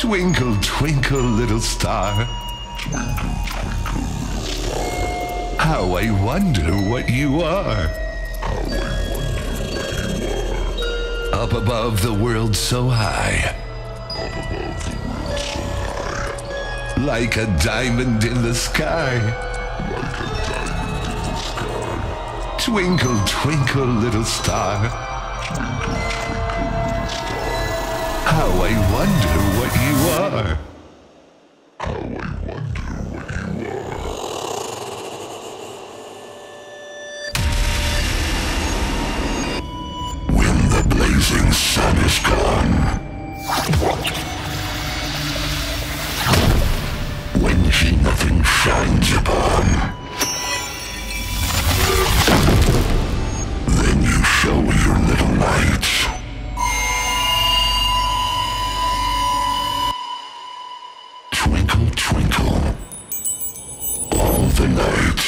Twinkle, twinkle, little star. How I wonder what you are. Up above the world so high. Like a diamond in the sky. Twinkle, twinkle, little star. How I wonder what you are. When the blazing sun is gone. When she nothing shines upon. Then you show your little lights. Twinkle, twinkle, all the nights.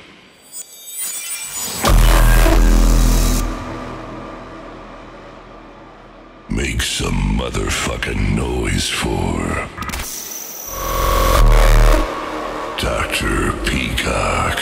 Make some motherfucking noise for Dr. Peacock.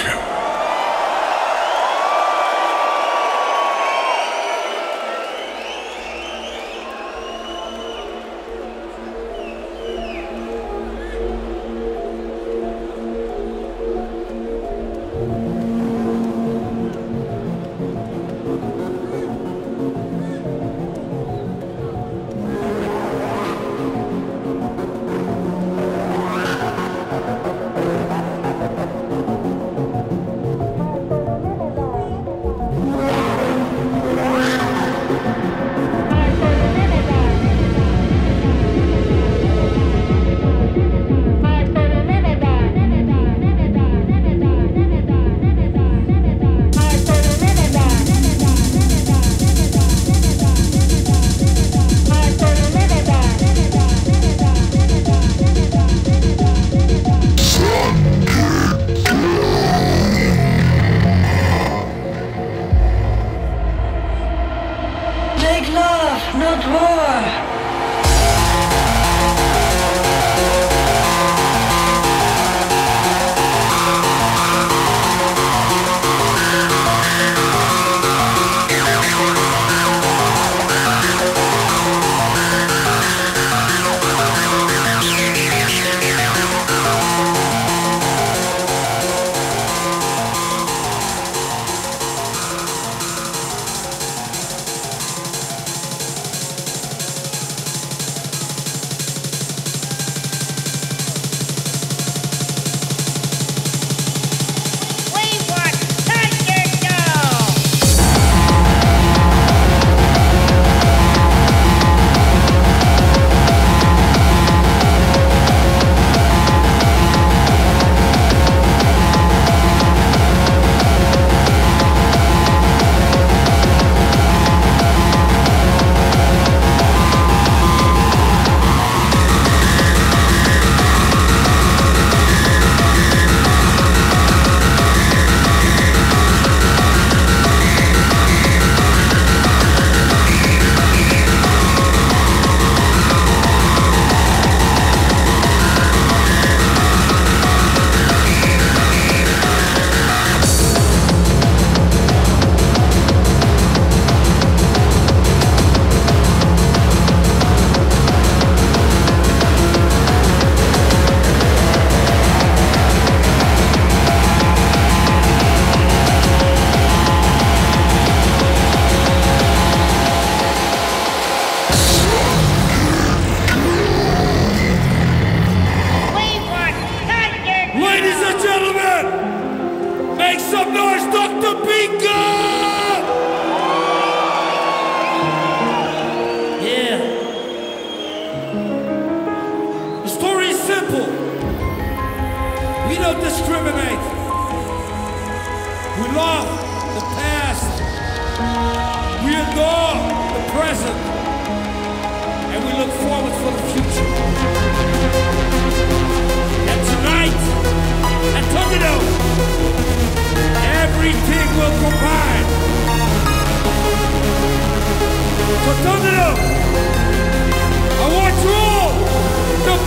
Not war! So turn it up. I want you all to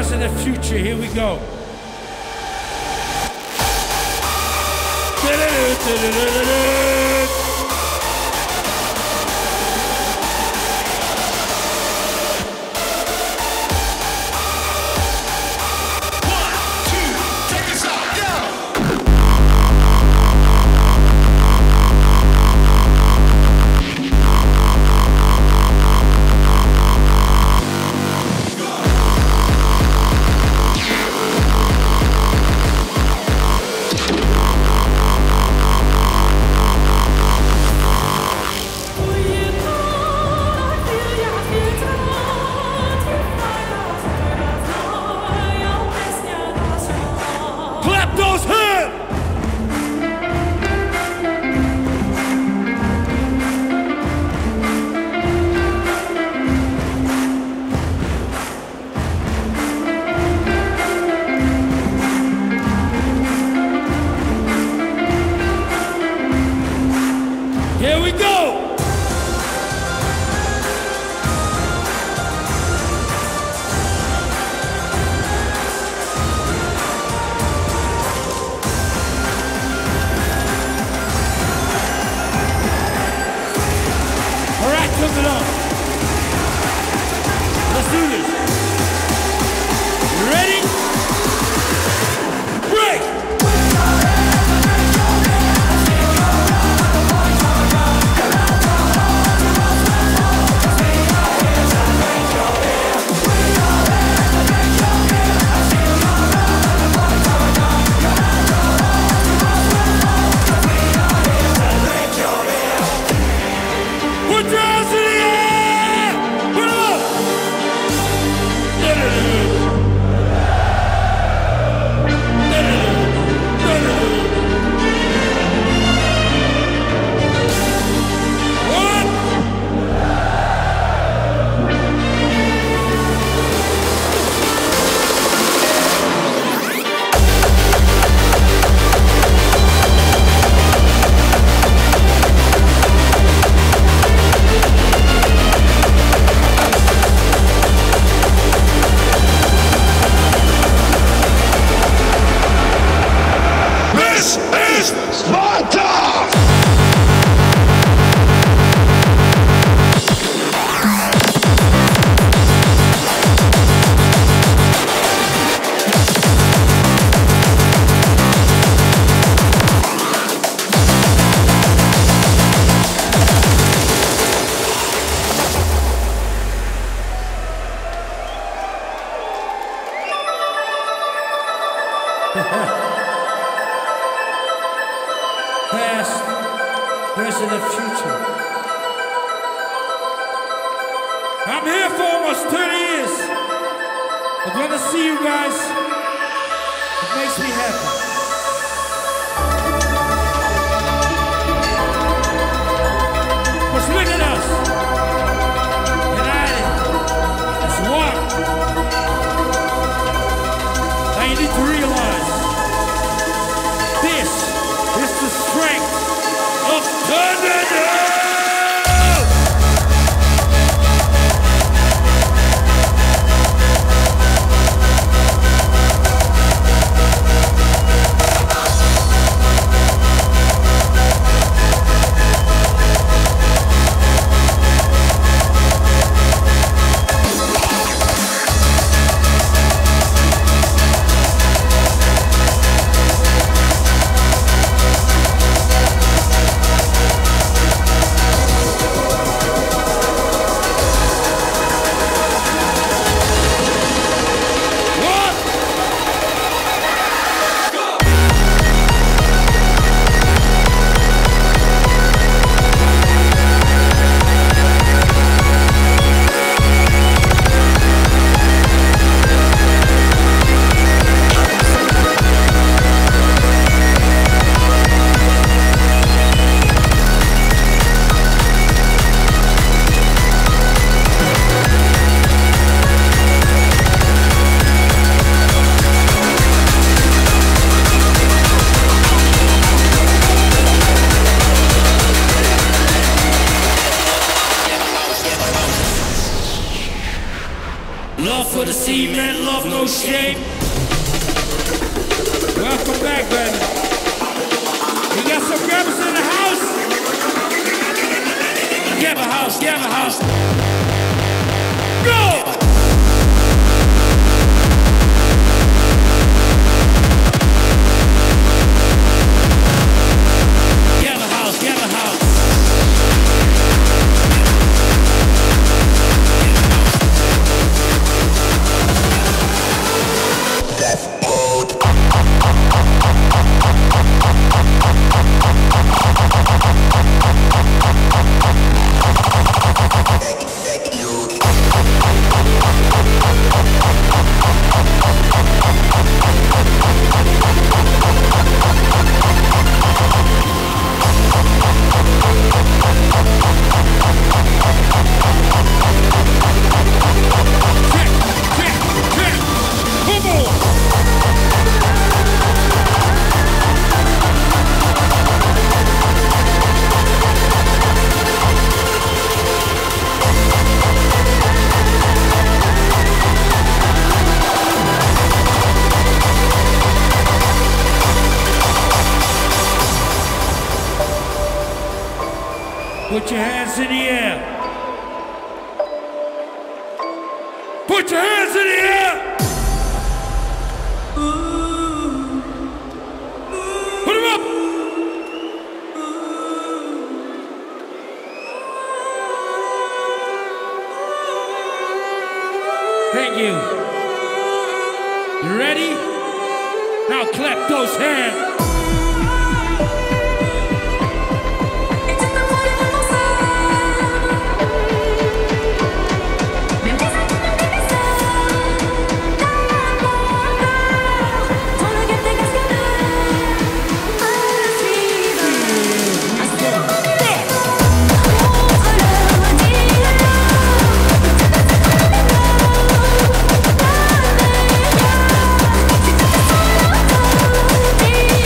present, and future. Here we go. Here we go! All right, cook it up. Let's do this. You ready? Break! Past, present, and future. I'm here for almost 30 years. But when I see you guys, it makes me happy. But look at us. United as one. Now you need to realize this is the strength of Thunderdome! cement, love, no shame. Welcome back, baby. We got some grabbers in the house. Give a house, give a house. Go! Give a house, give a house. Put your hands in the air. Put your hands in the air. Put them up. Thank you. You ready? Now clap those hands. Hey!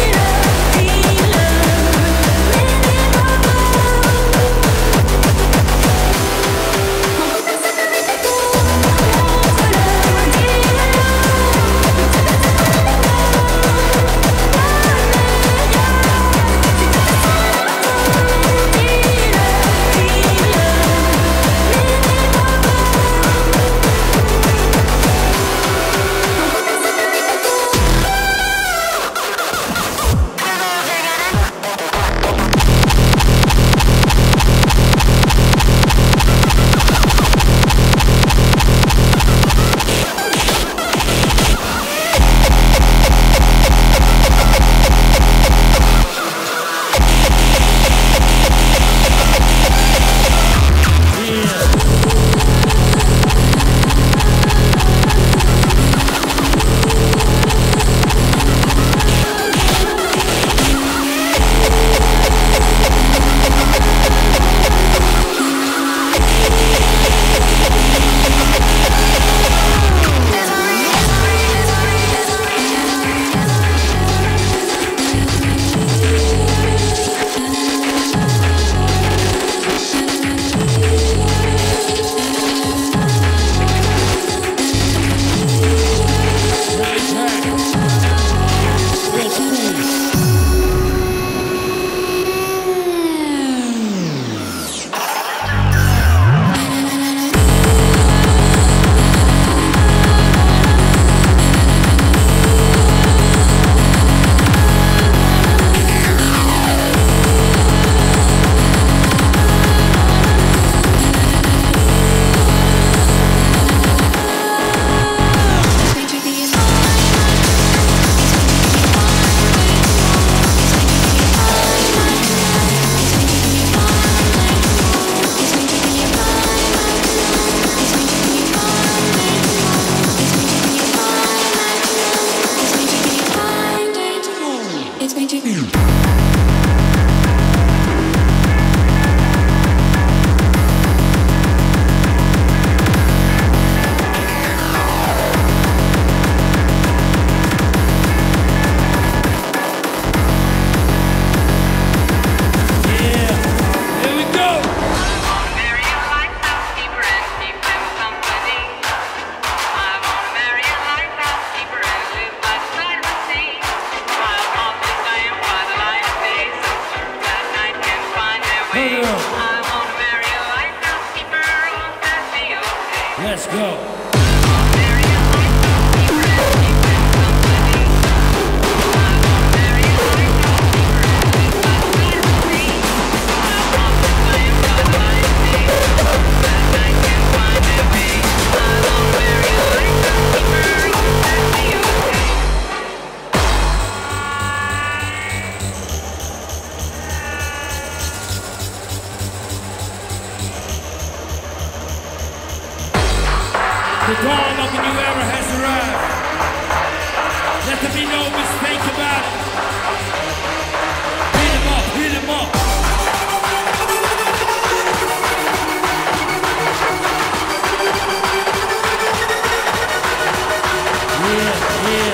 Yeah.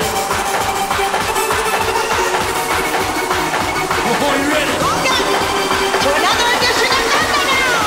Oh, you ready? Welcome to another edition of Thunder Now!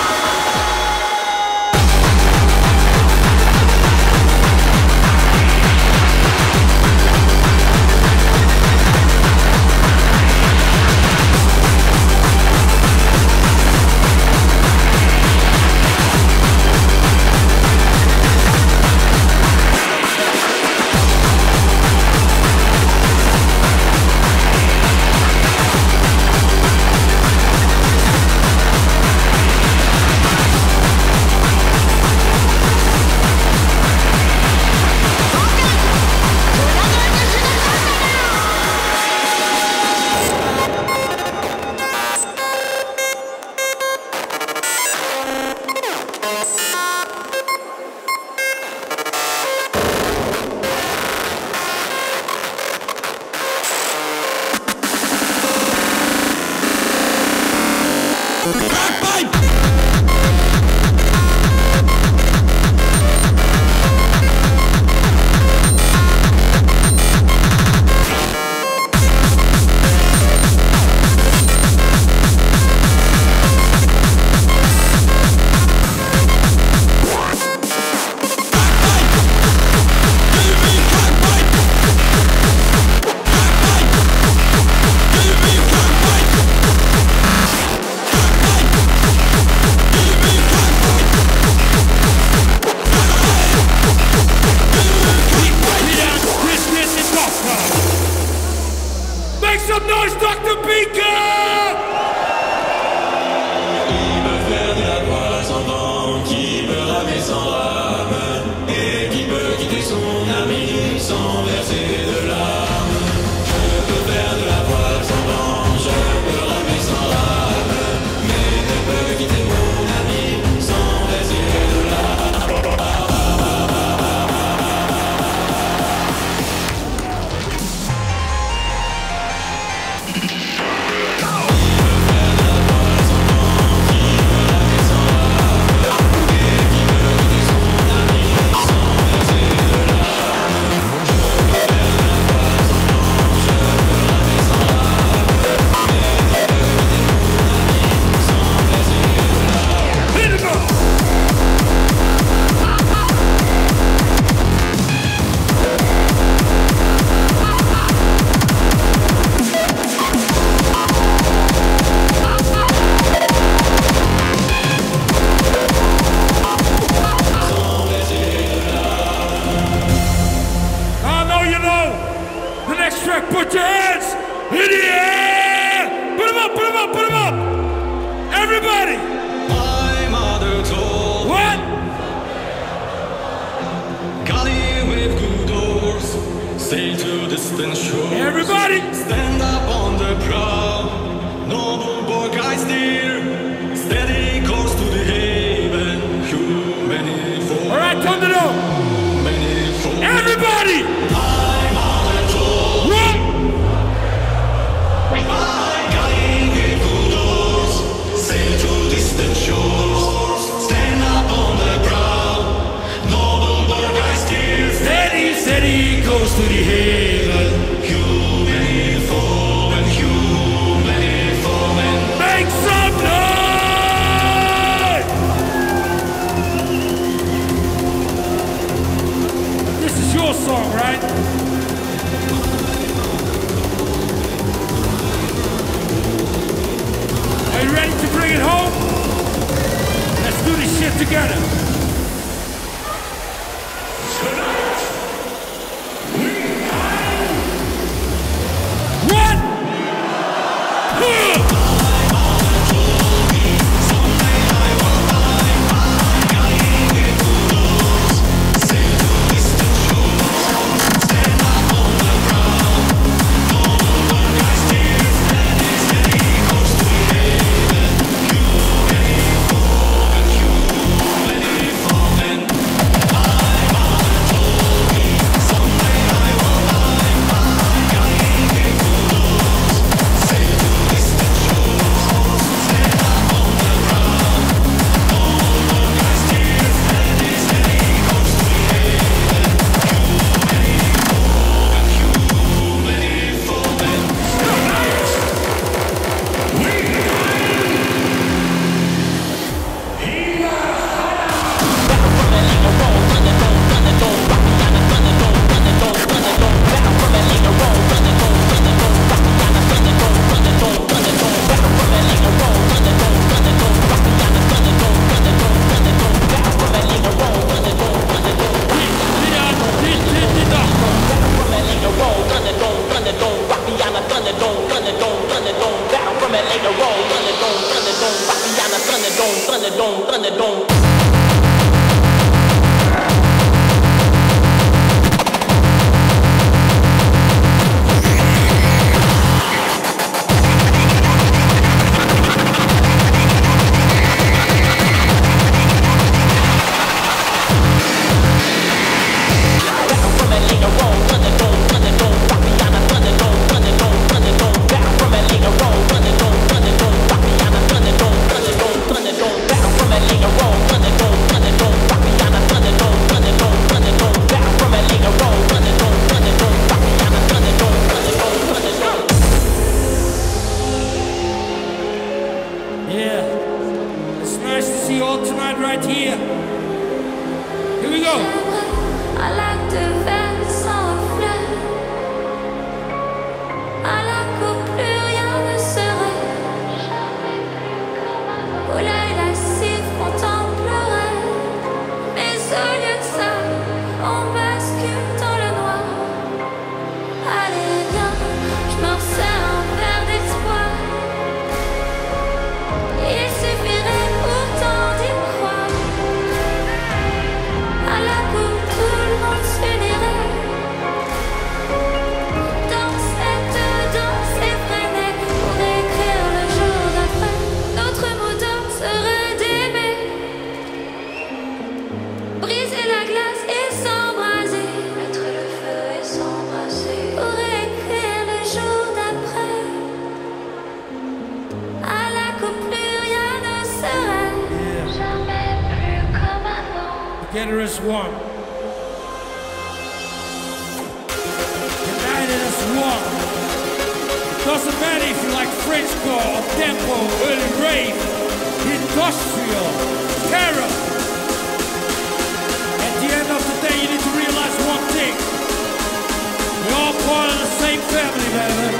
Make some noise, Dr. Beaker! Qui peut faire de la voix sans vent, qui peut ramer sans rame, et qui peut quitter son ami sans verser de larmes. Je peux faire de la voix sans vent, je peux ramer sans rame, mais ne peux quitter mon ami sans verser de larmes. Put your hands in the air! Put them up, put them up, put them up! Everybody! My mother told What? Gully with good doors, sail to distant shores. Everybody! Stand up on the prow, noble boy guides dear, steady course to the haven, human fall. Alright, turn it on! Many fall. Everybody! My mother told What? Gully with good doors, sail to distant shores. Stand up on the prow, noble boy guides dear, Steady, steady goes to the haven. human fall and human fall and Make some noise! This is your song, right? Are you ready to bring it home? Let's do this shit together. What? stand together as one. United as one. Doesn't matter if you like Frenchcore or tempo, early rave, industrial, terror. At the end of the day, you need to realize one thing. We're all part of the same family, baby.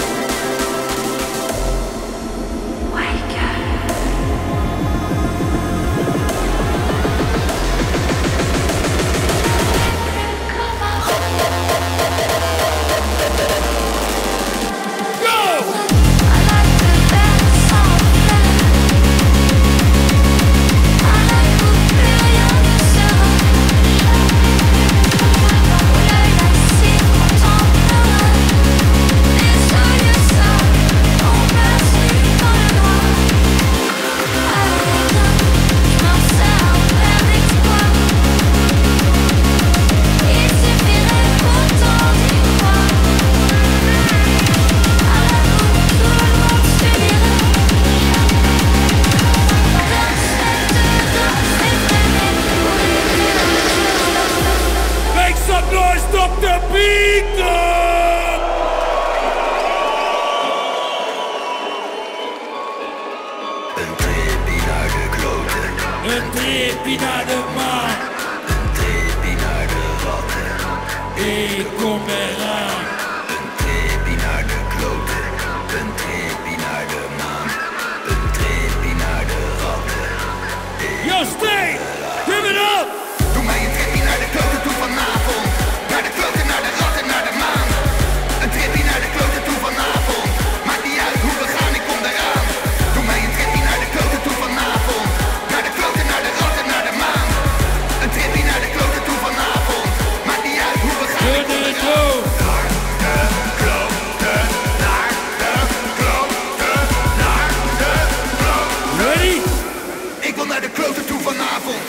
Een tripje naar de maan. Een tripje naar de ratten. Ik kom eraan. Een tripje naar de kloten. Een tripje naar de maan. Een tripje naar de ratten. Yo, stay! Give it up! Doe mij een tripje naar de kloten toe vanavond. Naar de kloten, naar de ratten, naar de maan. Een tripje naar de kloten toe vanavond. Maakt niet uit hoe we gaan, ik kom eraan. Doe mij een tripje naar de kloten toe vanavond. Naar de kloten, naar de ratten, naar de maan. Een tripje naar de kloten toe vanavond. Maakt niet uit hoe we gaan, ik kom eraan. Naar de kloten, naar de kloten, naar de kloten. Ready? Ik wil naar de kloten toe vanavond.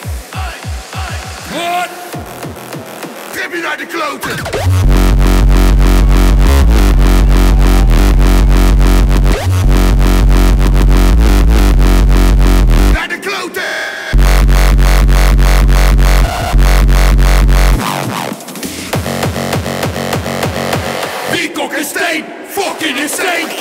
What? Tripje naar de kloten. Naar de kloten. Peacock en Steen, fucking insane!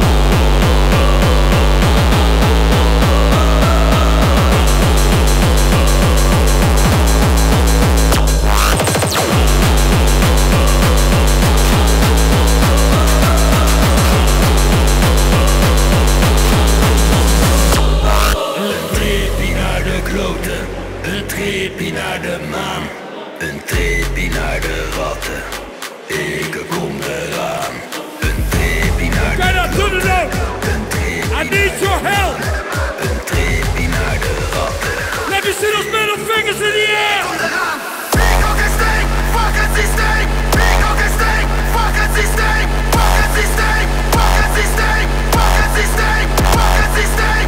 Een tripje naar de maan, een tripje naar de ratten. Ik kom eraan. Een tripje naar de kloten. Een tripje I need your help! Een tripje naar de ratten. Let me see those middle fingers in the air! Kom eraan. Peacock en Steen, fuck het systeem. Peacock en Steen, fuck het systeem. Fuck het systeem, fuck het systeem. Fuck het systeem, fuck het systeem.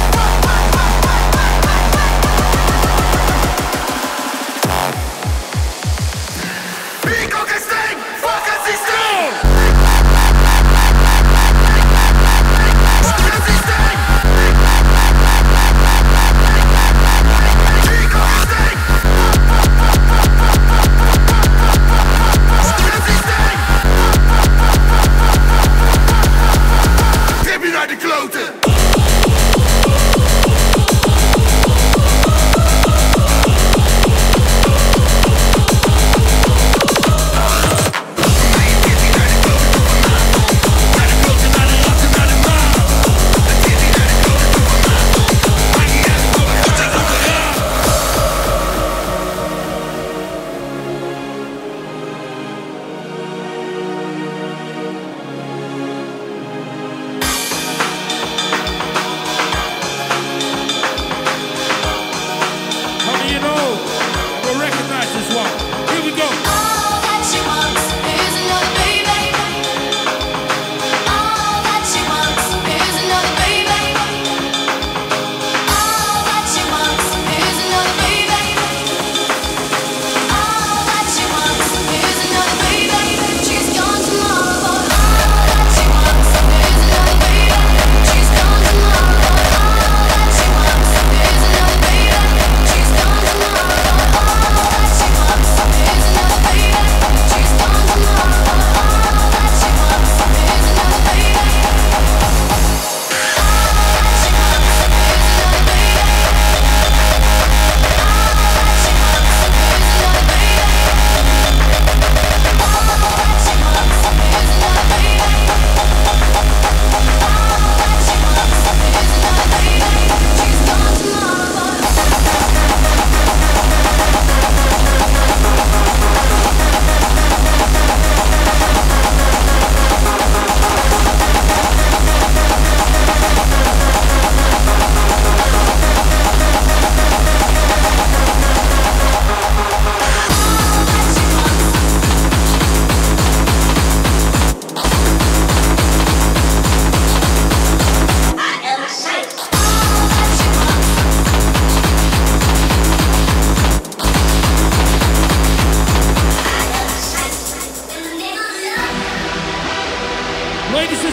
Peacock en Steen, fuck het systeem! Fuck het systeem! Peacock en Steen! Fuck het systeem! Trip je naar de kloten!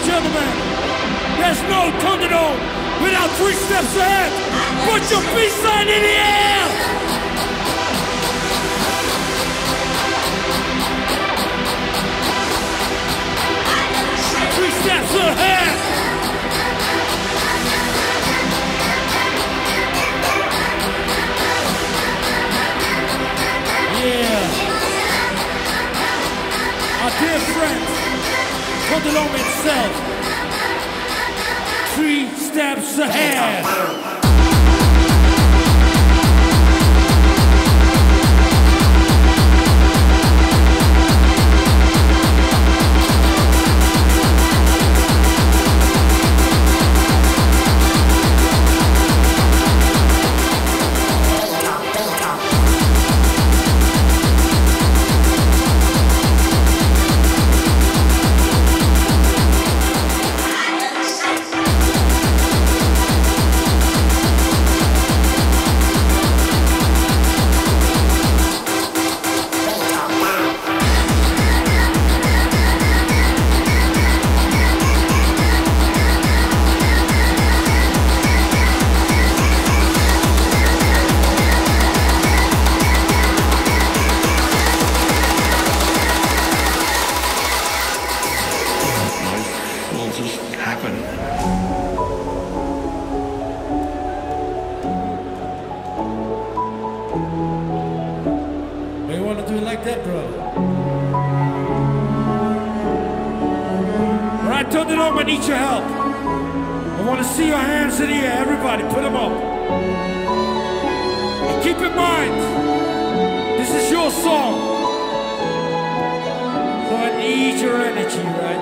gentlemen, there's no Thunderdome without 3 steps ahead. Put your peace sign in the air. 3 steps ahead. Yeah. Our dear friends, Thunderdome itself. 3 steps ahead. Thunderdome, I need your help. I want to see your hands in the air. Everybody, put them up. And keep in mind, this is your song. So I need your energy, right?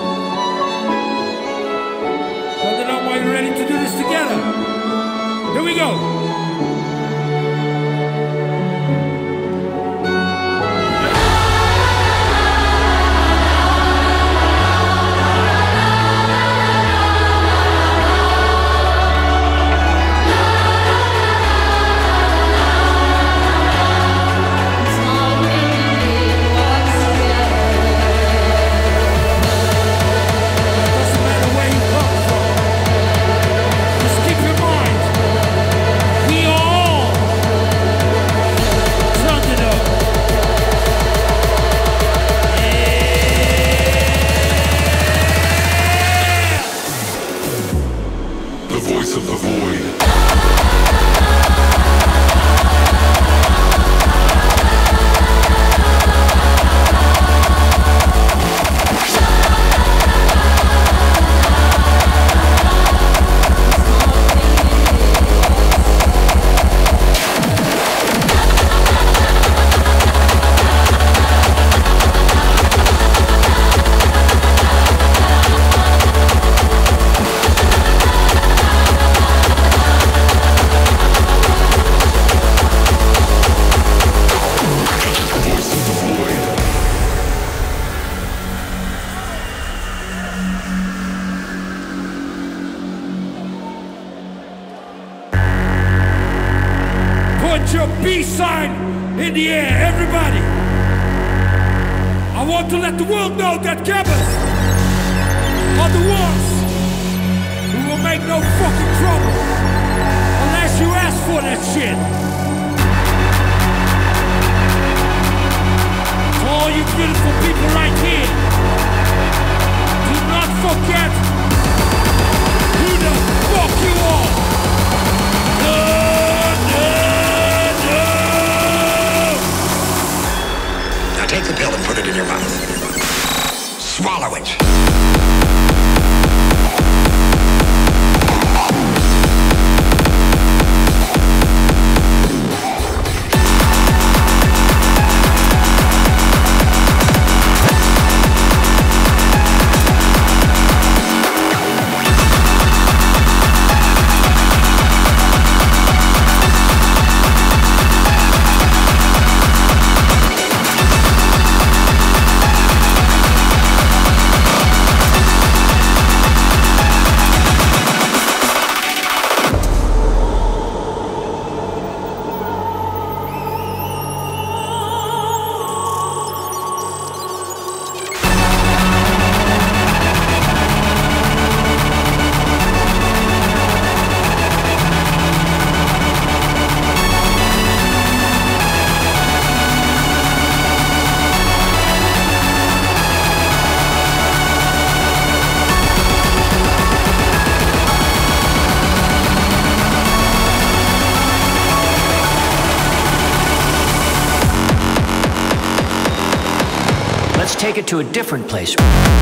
Thunderdome, are you ready to do this together? Here we go. Put your peace sign in the air, everybody. I want to let the world know that Gabbers are the ones who will make no fucking trouble unless you ask for that shit. To all you beautiful people right here, do not forget who the fuck you are. Take the pill and put it in your mouth. Swallow it. Let's take it to a different place.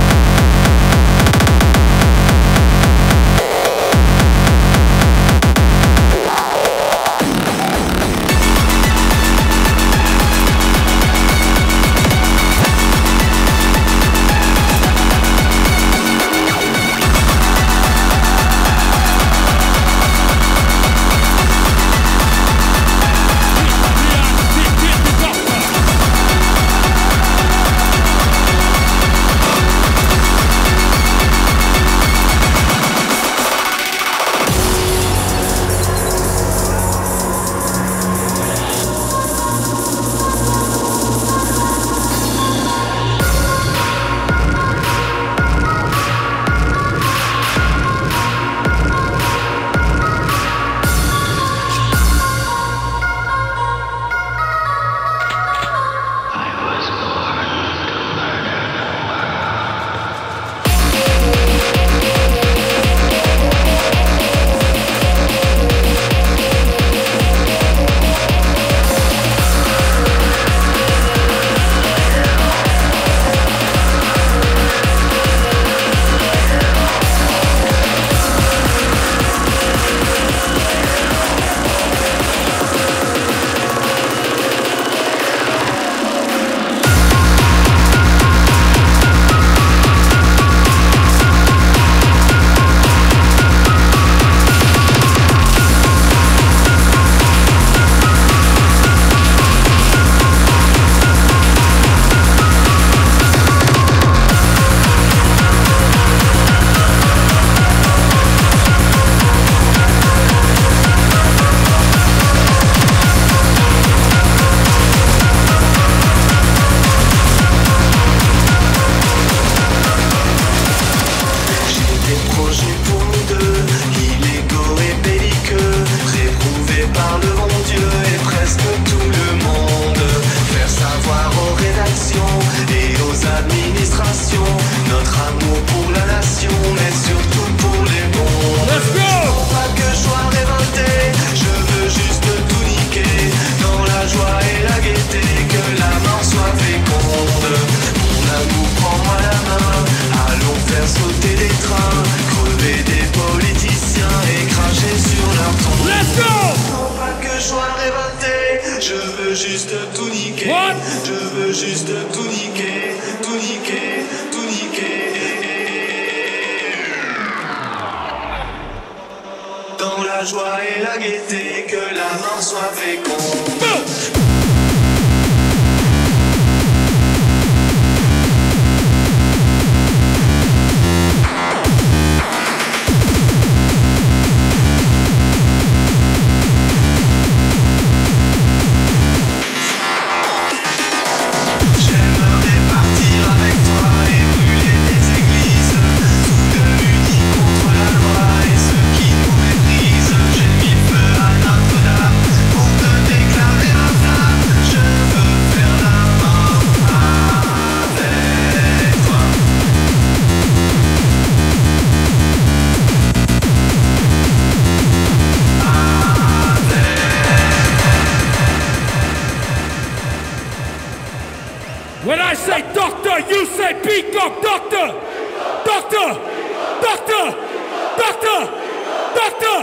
When I say doctor, you say peacock, doctor! Doctor! Doctor! Doctor! Doctor!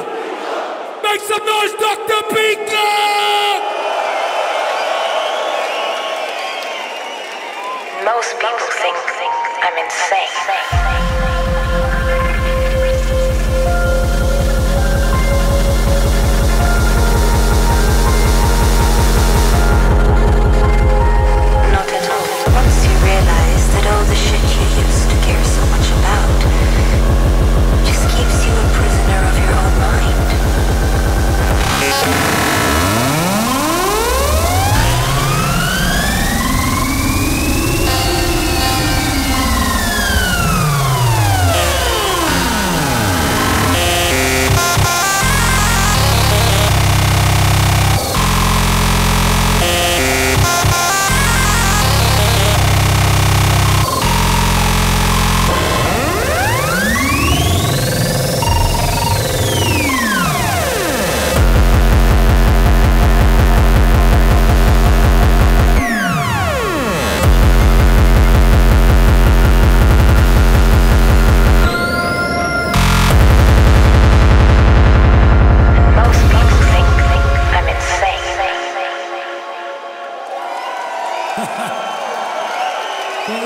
Make some noise, Dr. Peacock! Most people think I'm insane.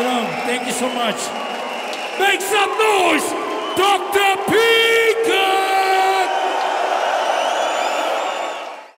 on. Thank you so much. Make some noise, Dr.